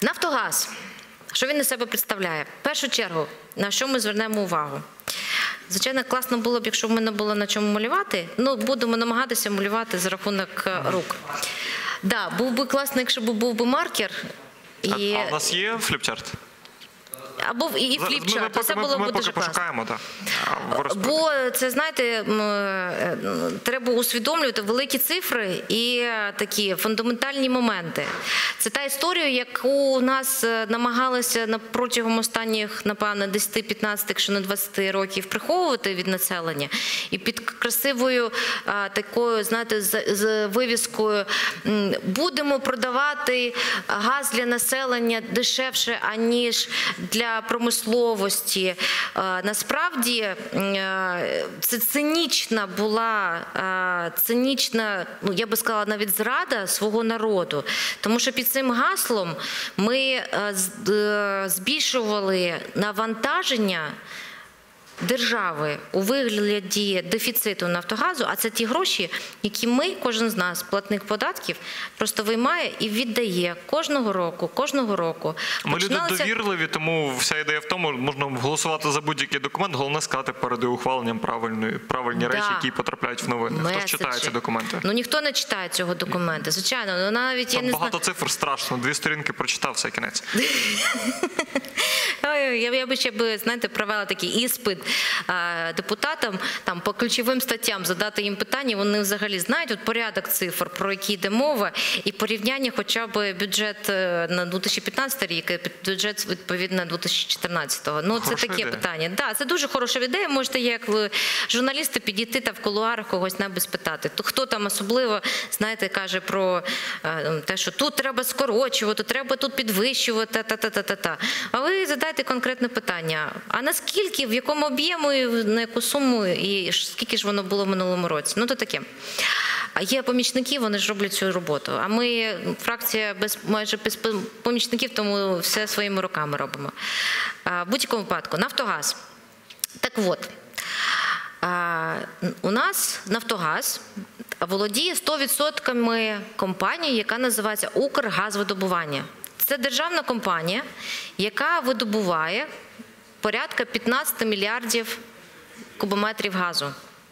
Нафтогаз. Що він із себе представляє? В першу чергу, на що ми звернемо увагу? Звичайно, класно було б, якщо в мене було на чому малювати. Ну, будемо намагатися малювати за рахунок рук. Да, був би класно, якщо б був би маркер. А у нас є фліпчарт? Або і фліпчарт. Це було б дуже класно. Пошукаємо, так. Бо це, знаєте, треба усвідомлювати великі цифри і такі фундаментальні моменти. Це та історія, яку у нас намагалися протягом останніх, напевно, 10-15, якщо не 20 років приховувати від населення. І під красивою такою, знаєте, з вивіскою «Будемо продавати газ для населення дешевше, аніж для промисловості». Насправді, це цинічна була, ну, я би сказала, навіть зрада свого народу. Тому що під цим гаслом ми збільшували навантаження держави у вигляді дефіциту Нафтогазу, а це ті гроші, які ми, кожен з нас, платник податків, просто виймає і віддає кожного року. Ми люди довірливі, тому вся ідея в тому, можна голосувати за будь-який документ, головне сказати перед ухваленням правильні речі, які потрапляють в новини. Хто читає ці документи? Ну, ніхто не читає цього документу, звичайно. Навіть там багато цифр страшно, 2 сторінки прочитав, все, кінець. Я би ще, знаєте, провела такий іспит депутатам, там по ключовим статтям задати їм питання, вони взагалі знають от порядок цифр, про які йде мова, і порівняння хоча б бюджет на 2015 рік і бюджет відповідно 2014. Ну, це таке питання. Да, це дуже хороша ідея, можете як ви, журналісти, підійти та в кулуарах когось-небудь спитати. Хто там особливо, знаєте, каже про те, що тут треба скорочувати, треба тут підвищувати, та-та-та-та-та. А ви задайте конкретне питання, а наскільки, в якому об'єму, на яку суму і скільки ж воно було в минулому році? Ну, то таке. А є помічники, вони ж роблять цю роботу. А ми, фракція, майже без помічників, тому все своїми руками робимо. В будь-якому випадку, Нафтогаз. Так от, у нас Нафтогаз володіє 100% компанії, яка називається «Укргазвидобування». Це державна компанія, яка видобуває порядка 15 мільярдів кубометрів газу.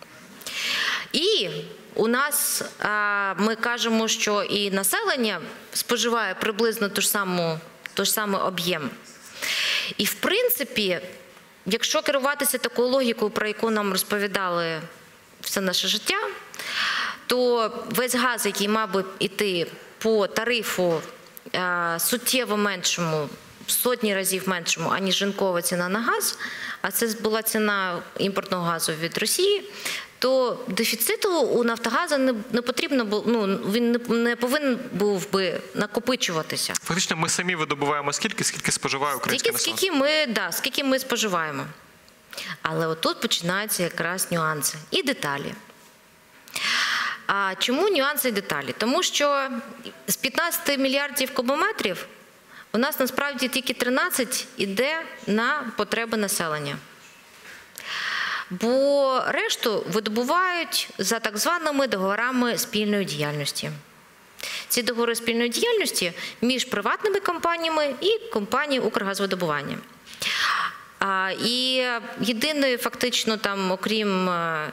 І у нас, ми кажемо, що і населення споживає приблизно той ж самий об'єм. І, в принципі, якщо керуватися такою логікою, про яку нам розповідали все наше життя, то весь газ, який мав би йти по тарифу суттєво меншому, в сотні разів меншому, аніж ринкова ціна на газ, а це була ціна імпортного газу від Росії, то дефіциту у Нафтогазу не потрібно, ну, він не повинен був би накопичуватися. Фактично ми самі видобуваємо скільки споживає українське населення? Скільки ми споживаємо. Але отут починаються якраз нюанси і деталі. А чому нюанси і деталі? Тому що з 15 мільярдів кубометрів у нас насправді тільки 13 йде на потреби населення. Бо решту видобувають за так званими договорами спільної діяльності. Ці договори спільної діяльності між приватними компаніями і компанією «Укргазвидобування». І єдине фактично там, окрім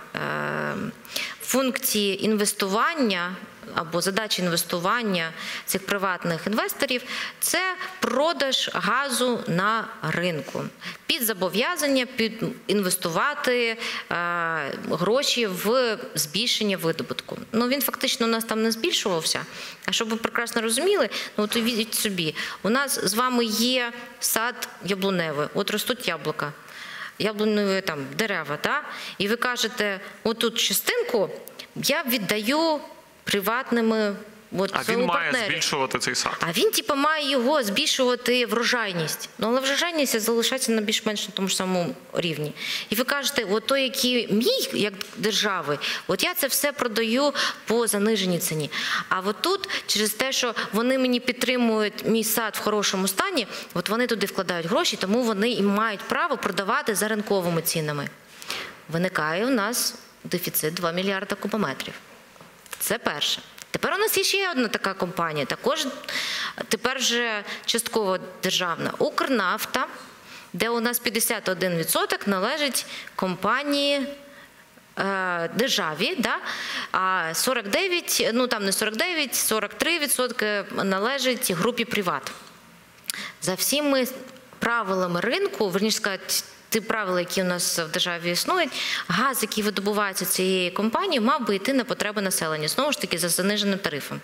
функції інвестування або задачі інвестування цих приватних інвесторів – це продаж газу на ринку. Під зобов'язання інвестувати гроші в збільшення видобутку. Ну, він фактично у нас там не збільшувався. А щоб ви прекрасно розуміли, ну, от уявіть собі, у нас з вами є сад яблуневий, от ростуть яблука. Яблуневі там дерева, так? І ви кажете, отут частинку я віддаю приватними А він має збільшувати цей сад. А він, має його збільшувати врожайність. Ну, але врожайність залишається на більш-менш на тому ж самому рівні. І ви кажете, от той, який мій, як держави, от я це все продаю по заниженій ціні. А от тут, через те, що вони мені підтримують мій сад в хорошому стані, от вони туди вкладають гроші, тому вони і мають право продавати за ринковими цінами. Виникає у нас дефіцит 2 мільярда кубометрів. Це перше. Тепер у нас є ще одна така компанія, також тепер вже частково державна, Укрнафта, де у нас 51% належить компанії державі, да? А 49, ну там не 49, 43% належить групі «Приват». За всіми правилами ринку, верніше сказати, ті правила, які у нас в державі існують, газ, який видобувається цією компанією, мав би йти на потреби населення, знову ж таки, за заниженим тарифом.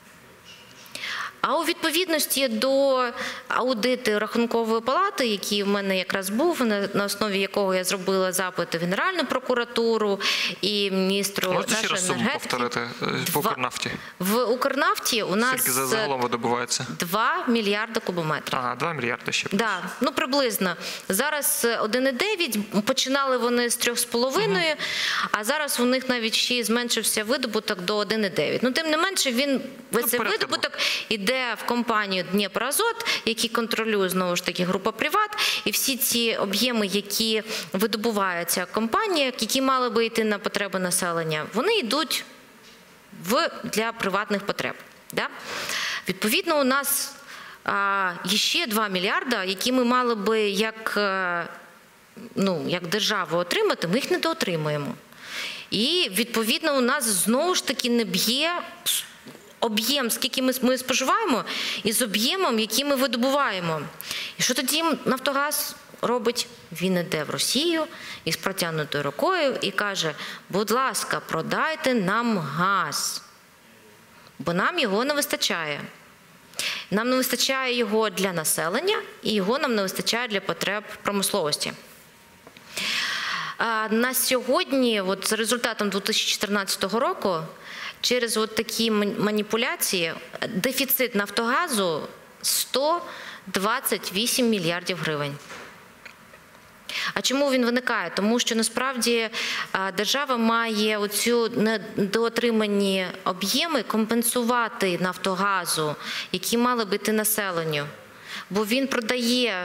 А у відповідності до аудиту Рахункової палати, який в мене якраз був, на основі якого я зробила запит в Генеральну прокуратуру і міністру нашої енергетики. Можете ще раз суму повторити по Укрнафті? В Укрнафті у нас скільки загалом видобувається? 2 мільярди кубометрів. Ага, 2 мільярди ще. Да, ну приблизно. Зараз 1,9, починали вони з 3,5, а зараз у них навіть ще зменшився видобуток до 1,9. Ну, тим не менше, весь цей видобуток іде в компанію Дніпроазот, який контролює, знову ж таки, група «Приват», і всі ці об'єми, які видобуває ця компанія, які мали би йти на потреби населення, вони йдуть для приватних потреб. Да? Відповідно, у нас є ще 2 мільярда, які ми мали би як держава отримати, ми їх не доотримуємо. І, відповідно, у нас знову ж таки не б'є об'єм, скільки ми споживаємо, із об'ємом, який ми видобуваємо. І що тоді Нафтогаз робить? Він іде в Росію із протягнутою рукою і каже: будь ласка, продайте нам газ, бо нам його не вистачає. Нам не вистачає його для населення, і його нам не вистачає для потреб промисловості. На сьогодні, за результатом 2014 року, через такі маніпуляції, дефіцит Нафтогазу 128 мільярдів гривень. А чому він виникає? Тому що, насправді, держава має оцю недоотримані об'єми компенсувати Нафтогазу, які мали би йти населенню. Бо він продає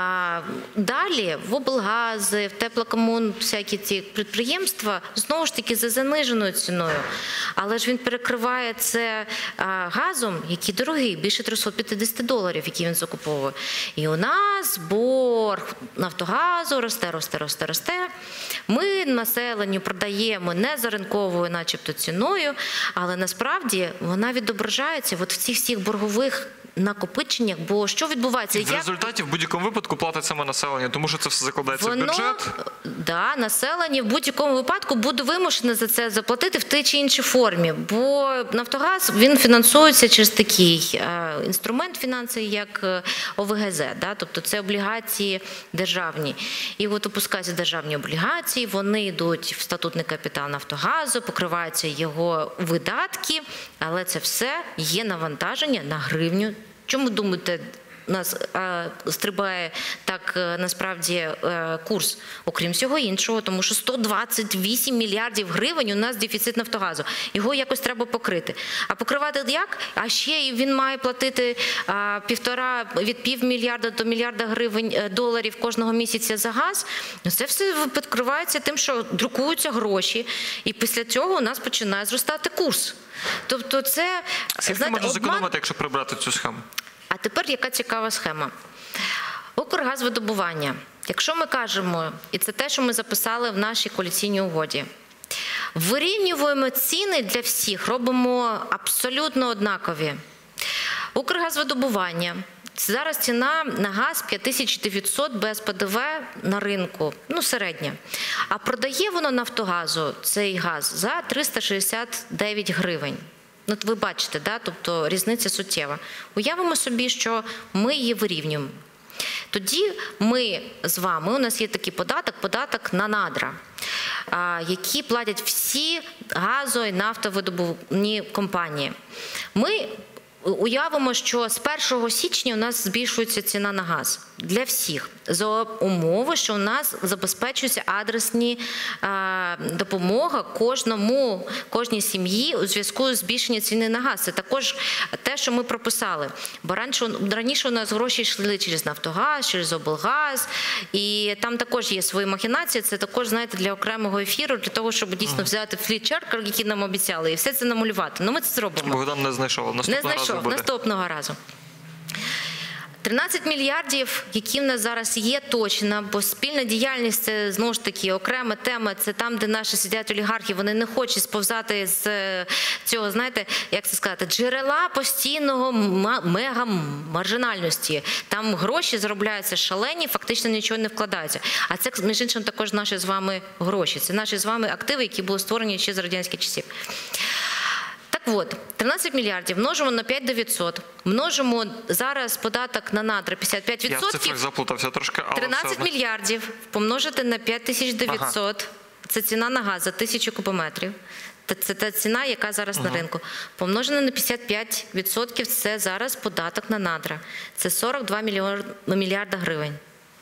далі в облгази, в теплокомун, всякі ці підприємства, знову ж таки, за заниженою ціною. Але ж він перекриває це газом, який дорогий, більше $350, який він закуповує. І у нас борг Нафтогазу росте. Ми населенню продаємо не за ринковою начебто ціною, але насправді вона відображається в цих всіх боргових накопиченнях, бо що відбувається? В результаті в будь-якому випадку платить саме населення, тому що це все закладається в бюджет. Да, населення в будь-якому випадку буде вимушене за це заплатити в тій чи іншій формі, бо Нафтогаз, він фінансується через такий інструмент фінансовий, як ОВГЗ, да? Тобто це облігації державні. І опускаються державні облігації, вони йдуть в статутний капітал Нафтогазу, покриваються його видатки, але це все є навантаження на гривню. Чому, думаєте, у нас стрибає так насправді курс? Окрім всього іншого, тому що 128 мільярдів гривень у нас дефіцит Нафтогазу. Його якось треба покрити. А покривати як? А ще й він має платити від півмільярда до мільярда доларів кожного місяця за газ. Це все підкривається тим, що друкуються гроші, і після цього у нас починає зростати курс. Тобто це, скільки можна зекономити, якщо прибрати цю схему? А тепер яка цікава схема. Укргазвидобування. Якщо ми кажемо, і це те, що ми записали в нашій коаліційній угоді, вирівнюємо ціни для всіх, робимо абсолютно однакові. Укргазвидобування. Зараз ціна на газ 5900 без ПДВ на ринку, середня. А продає воно Нафтогазу цей газ за 369 гривень. Ви бачите, да? Тобто різниця суттєва. Уявимо собі, що ми її вирівнюємо. Тоді ми з вами, у нас є такий податок на надра, які платять всі газо- і нафтовидобувні компанії. Ми Уявимо, що з 1 січня у нас збільшується ціна на газ для всіх, за умови, що у нас забезпечується адресні допомога кожній сім'ї у зв'язку з збільшенням ціни на газ. Це також те, що ми прописали. Бо раніше у нас гроші йшли через Нафтогаз, через облгаз, і там також є свої махінації. Це також, знаєте, для окремого ефіру, для того, щоб дійсно взяти флічерк, який нам обіцяли, і все це намалювати. Ну, ми це зробимо. Богдан не знайшов. Наступного разу. 13 мільярдів, які в нас зараз є точно, бо спільна діяльність – це, знову ж таки, окрема тема, це там, де наші сидять олігархи, вони не хочуть сповзати з цього, знаєте, як це сказати, джерела постійного мега-маржинальності. Там гроші заробляються шалені, фактично нічого не вкладається. А це, між іншим, також наші з вами гроші. Це наші з вами активи, які були створені ще з радянських часів. Так от, 13 мільярдів множимо на 5,900, множимо зараз податок на надра 55%. Я в цифрах заплутався трошки, але 13 мільярдів помножити на 5900, це ціна на газ за 1000 кубометрів. Це та ціна, яка зараз на ринку. Помножено на 55% – це зараз податок на надра. Це 42 мільярда гривень.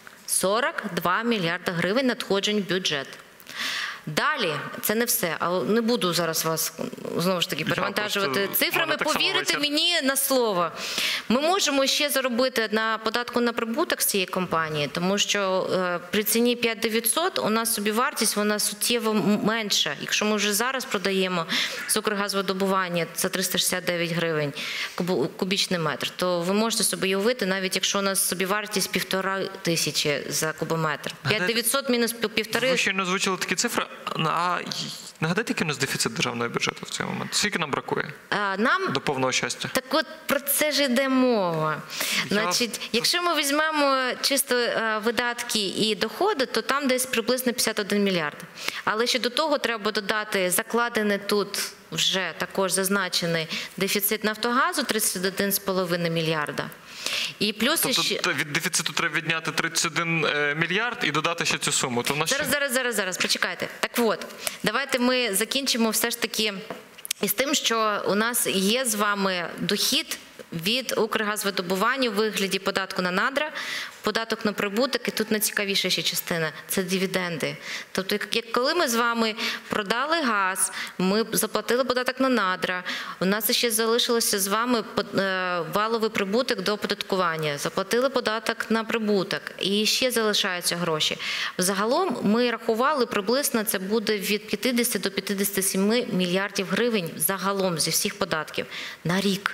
42 мільярда гривень надходжень в бюджет. Далі, це не все, але не буду зараз вас, знову ж таки, перевантажувати цифрами, повірите мені на слово. Ми можемо ще заробити на податку на прибуток з цієї компанії, тому що при ціні 5900 у нас собівартість, вона суттєво менша. Якщо ми вже зараз продаємо з Укргазвидобування за 369 гривень кубічний метр, то ви можете собі уявити, навіть якщо у нас собівартість 1500 за кубометр. 5900 мінус 1,5. Ви ще не озвучили такі цифри. А нагадайте, який у нас дефіцит державного бюджету в цей момент? Скільки нам бракує до повного щастя? Так от про це ж йде мова. Значить, якщо ми візьмемо чисто видатки і доходи, то там десь приблизно 51 мільярд. Але ще до того треба додати закладений тут вже також зазначений дефіцит Нафтогазу 31,5 мільярда. І плюс тобто від дефіциту треба відняти 31 мільярд і додати ще цю суму. То Зараз, почекайте. Так от, давайте ми закінчимо все ж таки із тим, що у нас є з вами дохід від Укргазвидобування у вигляді податку на надра, податок на прибуток, і тут найцікавіша ще частина – це дивіденди. Тобто, коли ми з вами продали газ, ми заплатили податок на надра, у нас ще залишилося з вами валовий прибуток до оподаткування, заплатили податок на прибуток, і ще залишаються гроші. Загалом ми рахували, приблизно це буде від 50 до 57 мільярдів гривень загалом зі всіх податків на рік.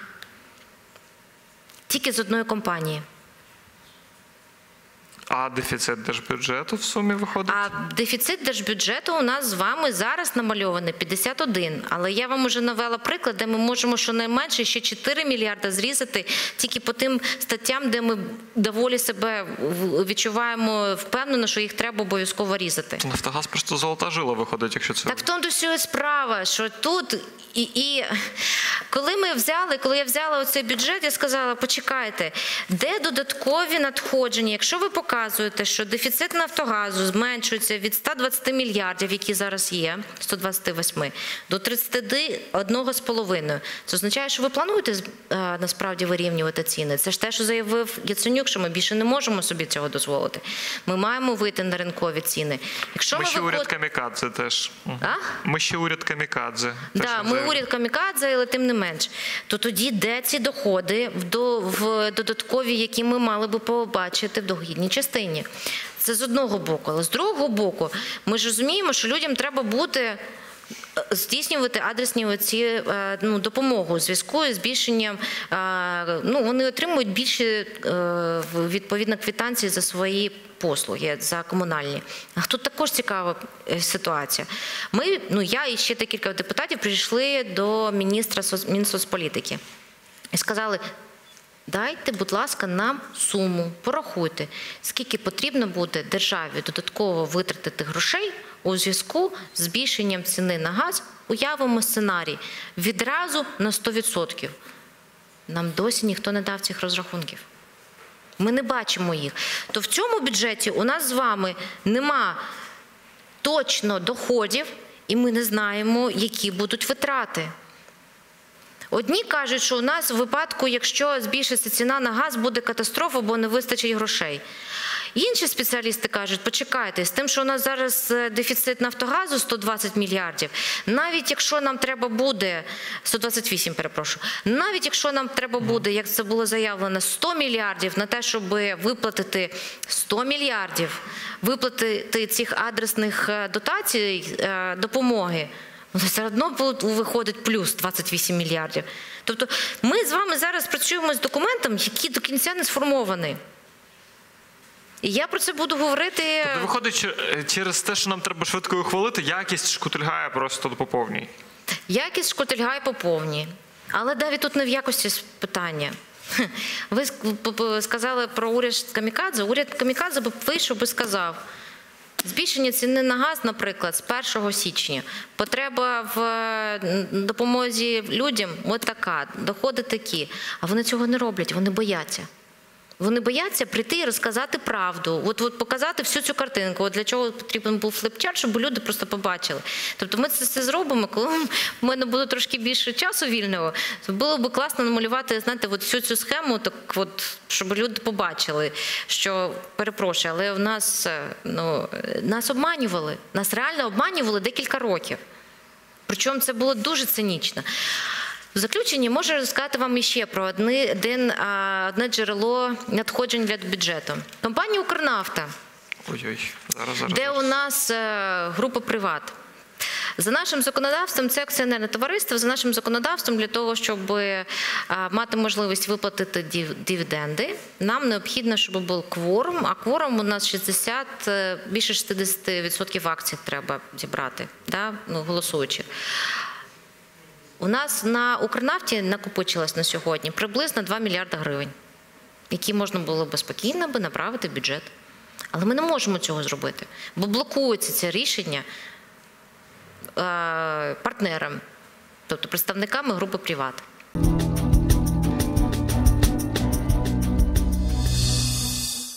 Тільки з одної компанії. А дефіцит держбюджету в сумі виходить? А дефіцит держбюджету у нас з вами зараз намальований 51. Але я вам уже навела приклад, де ми можемо щонайменше ще 4 мільярда зрізати тільки по тим статтям, де ми доволі себе відчуваємо впевнено, що їх треба обов'язково різати. Нафтогаз просто золота жила виходить, якщо це... Так в тому всього справа, що тут коли я взяла оцей бюджет, я сказала, почекайте, де додаткові надходження? Якщо ви показуєте, що дефіцит Нафтогазу зменшується від 120 мільярдів, які зараз є, 128, до 31,5, це означає, що ви плануєте насправді вирівнювати ціни. Це ж те, що заявив Яценюк, що ми більше не можемо собі цього дозволити. Ми маємо вийти на ринкові ціни. Ми ще уряд камікадзе теж. Ми ще уряд камікадзе. Так, ми уряд камікадзе, але тим не менш. То тоді де ці доходи в додаткові, які ми мали би побачити в дохідній частині? Це з одного боку. Але з другого боку, ми ж розуміємо, що людям треба буде здійснювати адресні допомогу у зв'язку з збільшенням, вони отримують більше відповідно квитанції за свої послуги, за комунальні. А тут також цікава ситуація. Я і ще декілька депутатів прийшли до міністра Мінсоцполітики і сказали, дайте, будь ласка, нам суму, порахуйте, скільки потрібно буде державі додатково витратити грошей у зв'язку з збільшенням ціни на газ. Уявимо сценарій відразу на 100%. Нам досі ніхто не дав цих розрахунків. Ми не бачимо їх. То в цьому бюджеті у нас з вами нема точно доходів, і ми не знаємо, які будуть витрати. Одні кажуть, що у нас в випадку, якщо збільшиться ціна на газ, буде катастрофа, бо не вистачить грошей. Інші спеціалісти кажуть, почекайте, з тим, що у нас зараз дефіцит Нафтогазу 120 мільярдів, навіть якщо нам треба буде, 128, перепрошую, навіть якщо нам треба буде, як це було заявлено, 100 мільярдів на те, щоб виплатити 100 мільярдів, виплатити цих адресних дотацій, допомоги, все одно виходить плюс 28 мільярдів. Тобто ми з вами зараз працюємо з документом, який до кінця не сформований. І я про це буду говорити. Тобто, виходить, через те, що нам треба швидко ухвалити, якість шкутильгає просто по повній. Якість шкутильгає по повній. Але, Давід, тут не в якості питання. Ви сказали про уряд Камікадзе. Уряд Камікадзе вийшов і сказав, збільшення ціни на газ, наприклад, з 1 січня. Потреба в допомозі людям от така, доходи такі. А вони цього не роблять, вони бояться. Вони бояться прийти і розказати правду, от показати всю цю картинку. От для чого потрібен був флипчарт, щоб люди просто побачили. Тобто ми це зробимо, коли в мене буде трошки більше часу вільного, то було б класно намалювати, знаєте, от всю цю схему, так от, щоб люди побачили, що, перепрошую, але в нас, нас обманювали, нас реально обманювали декілька років. Причому це було дуже цинічно. В заключенні можу розказати вам іще про одне джерело надходжень для бюджету. Компанія «Укрнафта», де у нас група «Приват». За нашим законодавством, це акціонерне товариство, за нашим законодавством для того, щоб мати можливість виплатити дивіденди, нам необхідно, щоб був кворум, а кворум у нас більше 60% акцій треба зібрати, голосуючих. У нас на «Укрнафті» накопичилось на сьогодні приблизно 2 мільярди гривень, які можна було б спокійно направити в бюджет. Але ми не можемо цього зробити, бо блокується це рішення партнерам, тобто представниками групи «Приват».